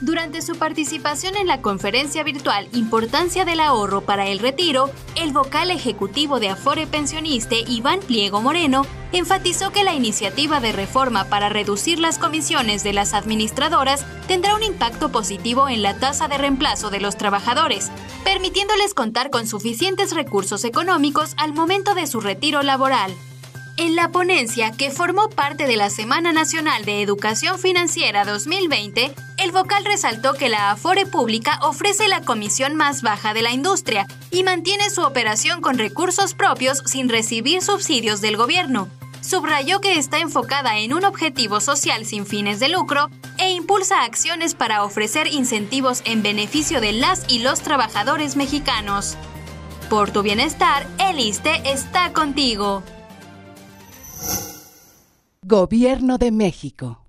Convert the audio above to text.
Durante su participación en la conferencia virtual Importancia del ahorro para el retiro, el vocal ejecutivo de Afore Pensioniste, Iván Pliego Moreno, enfatizó que la iniciativa de reforma para reducir las comisiones de las administradoras tendrá un impacto positivo en la tasa de reemplazo de los trabajadores, permitiéndoles contar con suficientes recursos económicos al momento de su retiro laboral. En la ponencia, que formó parte de la Semana Nacional de Educación Financiera 2020, el vocal resaltó que la Afore Pública ofrece la comisión más baja de la industria y mantiene su operación con recursos propios sin recibir subsidios del gobierno. Subrayó que está enfocada en un objetivo social sin fines de lucro e impulsa acciones para ofrecer incentivos en beneficio de las y los trabajadores mexicanos. Por tu bienestar, el ISSSTE está contigo. Gobierno de México.